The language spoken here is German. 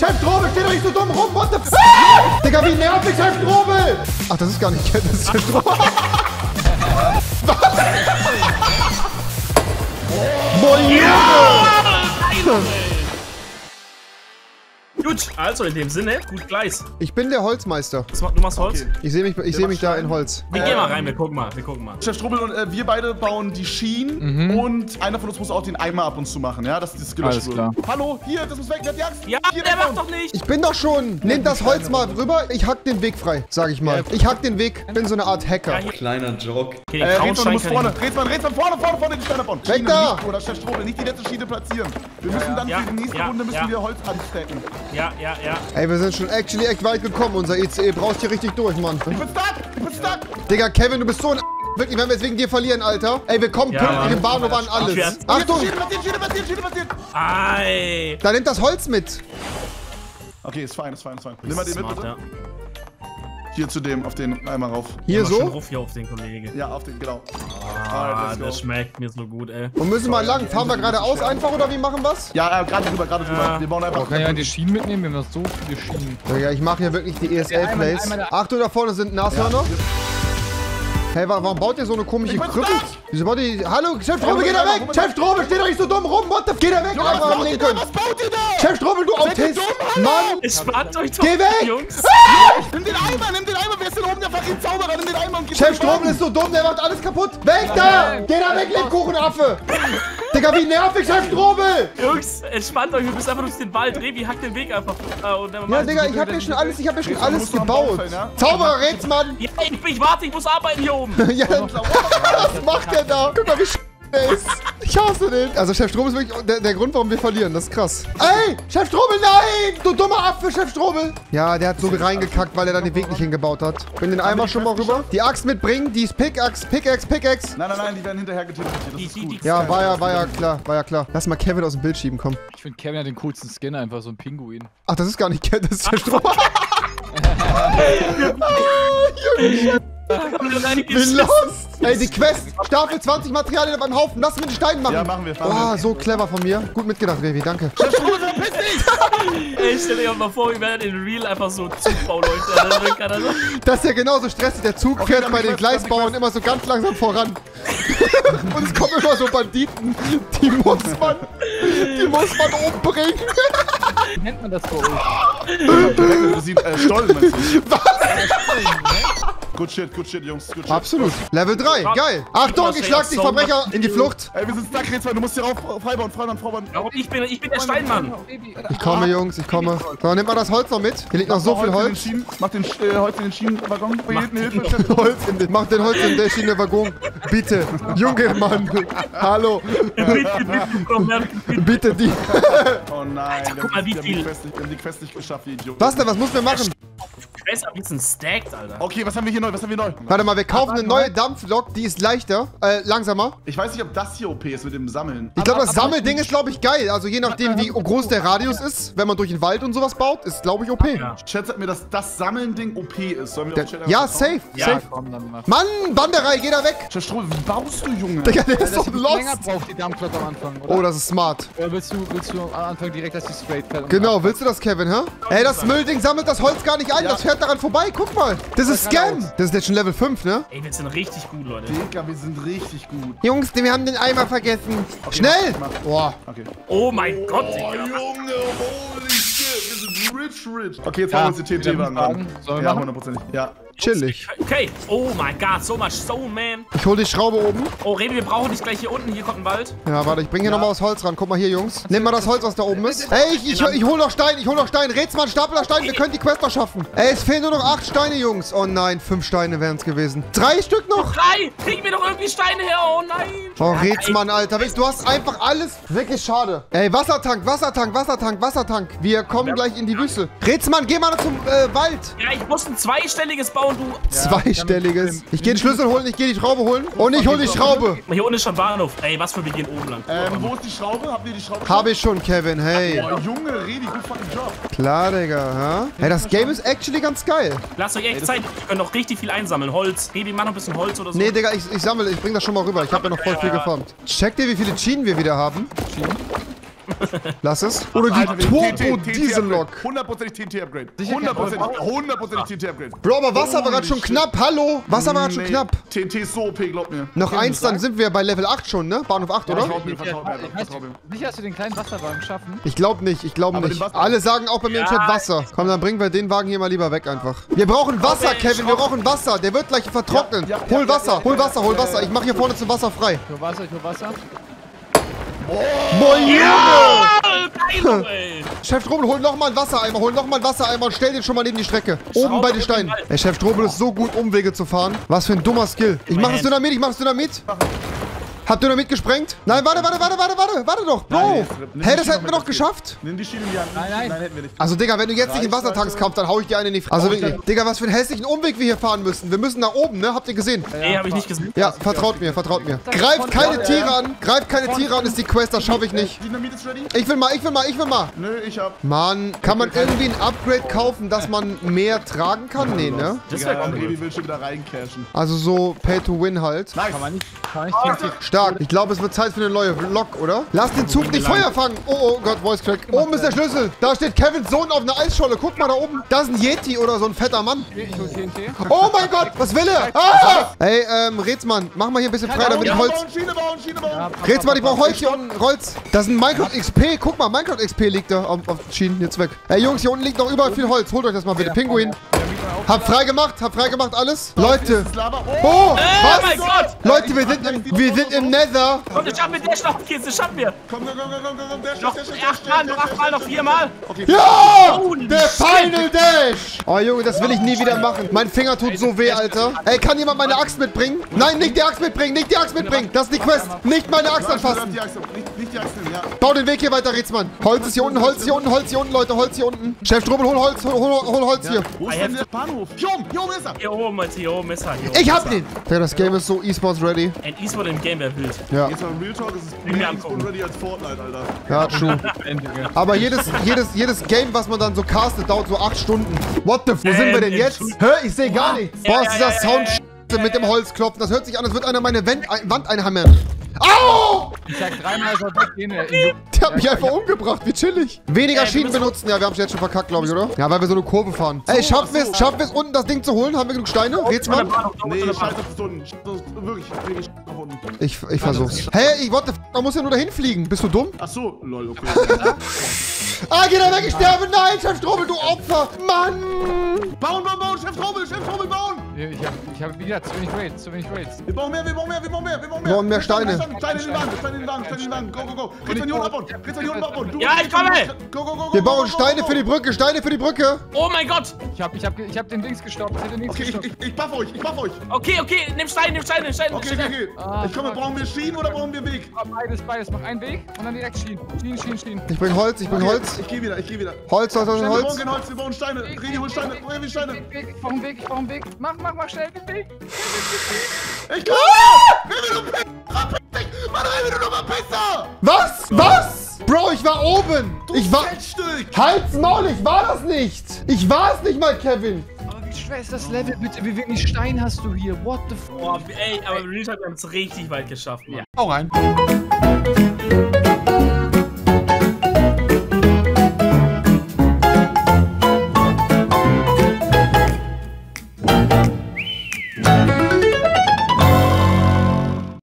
Chef Strobel, steh doch nicht so dumm rum, what the f... Digga, wie nervig, Chef Strobel! Ach, das ist gar nicht Kevin, das ist Chef Strobel. Moin, Junge! Gut, also in dem Sinne, gut Gleis. Ich bin der Holzmeister. Du machst Holz? Okay. Ich sehe mich da in Holz. Wir gehen mal rein, wir gucken mal. Chef Strobel und wir beide bauen die Schienen und einer von uns muss auch den Eimer ab und zu machen, ja, dass das gelöscht wird. Klar. Hallo, hier, das muss weg, wer hat die Axt? Ja, hier, der macht bauen. doch nicht. Ich bin doch schon. Nehmt das Holz mal rüber. Ich hack den Weg frei, sag ich mal. Ich hack den Weg. Bin so eine Art Hacker. Ja, Kleiner Joke. okay, den Rätsmann, du Traunstein musst kann vorne, Rätsmann, vorne den Stein abbauen. Weg Schiene da! nicht, oder Chef Strobel, nicht die letzte Schiene platzieren. Wir müssen dann für die nächste Runde müssen wir Holz anstecken. Ja. Ey, wir sind schon actually echt weit gekommen. Unser ECE braucht hier richtig durch, Mann. Ich bin stuck! Digga, Kevin, du bist so ein wirklich, wenn wir jetzt wegen dir verlieren, Alter. Ey, wir kommen pünktlich im Bahnhof an, alles. Achtung! Schiene passiert! Ei. Da nimmt das Holz mit. Okay, ist fein. Nimm mal den mit, bitte. Ja. Hier zu dem, auf den Eimer rauf. Hier Schon so? Ruf hier auf den Kollegen. Ja, auf den, genau. Ah, das schmeckt mir so gut, ey. Und müssen wir lang? Fahren wir geradeaus einfach oder wie machen wir's? Ja, gerade drüber. Wir bauen einfach... Kann ja die Schienen mitnehmen, wir haben noch so viele Schienen. Ja, ich mache hier wirklich die ESL-Plays. Achtung, da vorne sind Nashörner. Hey, warum baut ihr so eine komische Krüppel? Wieso baut ihr... Hallo, Chef Strobel, geh da weg! Chef Strobel, steh doch nicht so dumm rum! What the... Geh da weg! Einfach am Linken! Was baut ihr da? Chef Strobel, du Autist! Mann! Spart euch doch, Geh weg! Jungs! Nimm den Eimer! Wer ist denn oben der fucking Zauberer? Nimm den Eimer und geh Chef Strobel ist so dumm, der macht alles kaputt! Weg da! Geh da weg, Lebkuchenaffe! Digga, wie nervig, Chef Strobel! Jungs, entspannt euch, wir müssen einfach durch den Wald. Revi, hack den Weg einfach. Ja, Digga, ich hab mir schon alles gebaut. Zauberer, Rätsmann! Ja, ich warte, ich muss arbeiten hier oben. Ja, was macht der da? Guck mal, wie der ist. Ich hasse den. Also Chef Strobel ist wirklich der Grund, warum wir verlieren. Das ist krass. Ey, Chef Strobel, nein! Du dummer Affe, Chef Strobel. Ja, der hat so reingekackt, weil er dann den Weg nicht hingebaut hat. Bring den Eimer schon mal rüber. Die Axt mitbringen, die ist Pickaxe. Nein, die werden hinterher getötet. Das ist gut. Ja, war ja klar. Lass mal Kevin aus dem Bild schieben, komm. Ich finde Kevin hat den coolsten Skin, einfach so ein Pinguin. Ach, das ist gar nicht Kevin, das ist Chef Strobel. Bin lost! Ey, die Quest! Staffel 20 Materialien beim Haufen. Lass mir die Steine machen. Ja, machen wir. Oh, so clever von mir. Gut mitgedacht, Revi. Danke. Ey, stell dir mal vor, wir werden in Real einfach so Zugbauleute. Das ist ja genauso stressig. Der Zug fährt bei den Gleisbauern immer so ganz langsam voran. Und es kommen immer so Banditen. Die muss man umbringen. Wie nennt man das bei euch? Stollen, meinst du? Was? Good shit, Jungs. Good shit. Absolut. Level 3. Geil. Achtung, ich schlag die Verbrecher in die Flucht. Ey, wir sind stuck, Rätsmann. Du musst hier rauf freibauen. Warum? Ich bin der Steinmann. Ich komme, Jungs, ich komme. So, nimmt mal das Holz noch mit. Hier liegt noch so viel Holz. Mach den Holz in den Schienenwaggon. Mach den Holz in der Schienenwaggon. Bitte. Junge Mann. Hallo. Bitte die. Oh nein. Guck mal, wie viel. Wir haben die Quest nicht geschafft, ihr Idioten. Was denn? Was müssen wir machen? Quest am liebsten stacked, Alter. Okay, was haben wir hier neu? Warte mal, wir kaufen eine neue Dampflok. Die ist leichter. Langsamer. Ich weiß nicht, ob das hier OP ist mit dem Sammeln. Ich glaube, das Sammelding ist, glaube ich, geil. Also je nachdem, wie groß der Radius ist, wenn man durch den Wald und sowas baut, ist, glaube ich, OP. Ja. Chat sagt mir, dass das Sammeln-Ding OP ist. Sollen wir auf Chat Ja, einfach safe. Ja, Safe. Komm, dann mach. Mann, Banderei, geh da weg. Chat Strobel, wie baust du, Junge? Digga, der ist Dass so die länger lost. braucht, die Dampflok am Anfang, oder? Oh, das ist smart. Oder willst du am Anfang direkt, dass die straight fährt? Genau, willst du das, Kevin, hä? Ey, das Müllding sammelt das Holz gar nicht ein. Das fährt daran vorbei. Guck mal. Das ist Scam. Das ist jetzt schon Level 5, ne? Ey, wir sind richtig gut, Leute. Digga, wir sind richtig gut. Jungs, wir haben den Eimer vergessen. Schnell! mach. Boah. Okay. Oh mein Gott, Digga. Junge, holy shit, wir sind rich. Okay, jetzt machen wir uns die TNT-Wagen an. Sollen wir Ja, machen? 100%. Ja. Chillig. Okay. Oh mein Gott, so much Stone, man. Ich hol die Schraube oben. Oh, Revi, wir brauchen dich gleich hier unten. Hier kommt ein Wald. Ja, warte, ich bring hier nochmal das Holz ran. Guck mal hier, Jungs. Nimm mal das Holz, was da oben ist. Ey, ich hol noch Stein. Rätsmann, Stapler Stein. Wir können die Quest noch schaffen. Ey, es fehlen nur noch 8 Steine, Jungs. Oh nein, 5 Steine wären es gewesen. 3 Stück noch. 3! Kriegen wir doch irgendwie Steine her. Oh nein. Oh, Rätsmann, Alter. Du hast einfach alles. Wirklich schade. Ey, Wassertank. Wir kommen gleich in die Wüste. Rätsmann, geh mal zum Wald. Ja, ich muss ein zweistelliges bauen, du. Zweistelliges. Ich gehe den Schlüssel holen, ich gehe die Schraube holen. Und ich hol die Schraube. Hier unten ist schon Bahnhof. Ey, was für wir gehen oben lang. Wo ist die Schraube? Habt ihr die Schraube? Habe ich schon, Kevin. Hey. Boah, Junge, Redi, gut fucking Job. Klar, Digga. Ha? Hey, das Game ist actually ganz geil. Lasst euch echt Zeit. Wir können noch richtig viel einsammeln. Holz. Revi, mach noch ein bisschen Holz oder so. Nee, Digga, ich bring das schon mal rüber. Ich habe ja noch voll viel gefarmt. Checkt ihr, wie viele Schienen wir wieder haben? Lass es. Oder die Turbo-Diesel-Lok. 100% TNT-Upgrade. 100% TNT-Upgrade. Bro, aber Wasser war gerade schon knapp. Hallo? Wasser war gerade schon knapp. TNT ist so OP, glaub mir. Noch eins, dann sind wir bei Level 8 schon, ne? Bahnhof 8, oder? Vertrau mir. Sicher, hast du den kleinen Wasserwagen schaffen? Ich glaube nicht, ich glaube Aber nicht. den Wasser- Alle sagen auch bei mir im Chat Wasser. Komm, dann bringen wir den Wagen hier mal lieber weg einfach. Wir brauchen Wasser, Kevin, wir brauchen Wasser. Der wird gleich vertrocknen. Hol Wasser, hol Wasser, hol Wasser. Ich mache hier vorne zum Wasser frei. Ich hol Wasser. Moin, Junge! Geil, ey. Chef Strobel, hol nochmal einen Wassereimer, und stell den schon mal neben die Strecke. Oben bei den Steinen. Ey, Chef Strobel ist so gut, Umwege zu fahren. Was für ein dummer Skill. Ich mach das Dynamit, Hab Dynamit gesprengt? Nein, warte doch. Bro. Hä, das hätten wir doch geschafft. Nimm die Schiene in die Hand. Nein. Hätten wir nicht. Also, Digga, wenn du jetzt nicht in Wassertanks kaufst, dann hau ich dir eine in die Fresse. Also wirklich. Digga, was für einen hässlichen Umweg wir hier fahren müssen. Wir müssen nach oben, ne? Habt ihr gesehen? Nee, hab ich nicht gesehen. Ja, vertraut mir. Greift keine Tiere an, ist die Quest, das schaffe ich nicht. Dynamit ist ready? Ich will mal. Nö, ich hab. Mann, kann man irgendwie ein Upgrade kaufen, dass man mehr tragen kann? Nee, ne? Das wäre Digga, cool. Revi will schon wieder reincashen. Also so Pay to Win halt. Nice. Kann nicht TNT. Stark. Ich glaube, es wird Zeit für eine neue Lok, oder? Lass den Zug nicht Feuer fangen. Oh Gott, Voice Crack. Oben ist der Schlüssel. Da steht Kevins Sohn auf einer Eisscholle. Guck mal da oben. Da ist ein Yeti oder so ein fetter Mann. Ich hol TNT. Oh mein Gott, was will er? Ah! Ey, Rätsmann, mach mal hier ein bisschen frei, damit ich Holz... Schiene bauen. Rätsmann, ich brauch Holz hier unten. Holz. Das ist ein Minecraft XP. Guck mal, Minecraft XP liegt da auf den Schienen. Jetzt weg. Ey, Jungs, hier unten liegt noch überall viel Holz. Holt euch das mal bitte. Pinguin. Hab frei gemacht alles. Leute. Oh, was? mein Gott! Leute, wir sind im Nether. Und ich schaff mir der Schlauchkäse, das schaffen wir. Komm. Noch 8-mal, noch 8-mal, noch 4-mal. Ja! Der Final Dash! Oh Junge, das will ich nie wieder machen. Mein Finger tut so weh, Alter. Ey, kann jemand meine Axt mitbringen? Nein, nicht die Axt mitbringen, Das ist die Quest. Nicht meine Axt anfassen. Nicht die Axt nehmen, ja. Bau den Weg hier weiter, Rätsmann. Holz ist hier unten, Leute. Holz hier unten. Chef Strobel, hol Holz, hol Holz hier. Wo ist denn der Bahnhof? Hier oben ist er. Hier oben ist er. Ich hab den. Ja, das Game ist so E-Sports ready. Ein E-Sport im Game wäre wild. Ja, Jetzt mal Real Talk, es ist mir mehr angucken. E-Sport ready als Fortnite, Alter. ja, true. Aber jedes Game, was man dann so castet, dauert so 8 Stunden. What the f... Wo sind wir denn jetzt? Hä? Ich sehe gar nichts. Boah, ist dieser Sound mit dem Holzklopfen. Das hört sich an, als würde einer meine Wand einhammern. Au! Ich sag 3-mal soll weggehen. Der hat mich einfach umgebracht. Wie chillig. Weniger Schienen benutzen. Ja, wir haben es jetzt schon verkackt, glaube ich, oder? Ja, weil wir so eine Kurve fahren. Ey, schaffen wir es unten das Ding zu holen? Haben wir genug Steine? Rätsmann? Nee, scheiß auf das unten. Wirklich, wenig nach unten. Ich versuch's. Hey, what the f... Man muss ja nur dahin fliegen. Bist du dumm? Ach so, lol, okay. Ah, geh da weg, ich sterbe. Nein, Chef Strobel, du Opfer. Mann. Bauen, Chef Strobel, bauen! Ich hab wie gesagt, zu wenig Raids. Wir brauchen mehr. Wir brauchen mehr Steine. Steine in den Wagen. Go. Rätsmann abbauen. Ja, ich komme! Go. Wir bauen Steine für die Brücke. Oh mein Gott! Ich hab den Dings gestoppt. Okay, ich buff euch. Okay, nimm Stein. Okay. Ich komme, brauchen wir Schienen oder brauchen wir Weg? Beides. Mach einen Weg und dann direkt Schienen. Ich bring Holz. Ich geh wieder. Holz. Wir bauen kein Holz, wir bauen Steine. Revi, hol Steine. Ich brauch einen Weg. Mach schnell den Weg. Ich komme! Revi, du Pisser! Mann, Revi, du dummer Pisser! Was? Bro, ich war oben. Ich war... Fettstück! Halt's Maul, ich war das nicht. Ich war es nicht mal, Kevin. Aber wie schwer ist das Level, bitte? Wie wenig Stein hast du hier? What the fuck? Boah, ey, aber Real Talk, wir haben es richtig weit geschafft, Mann. Hau rein.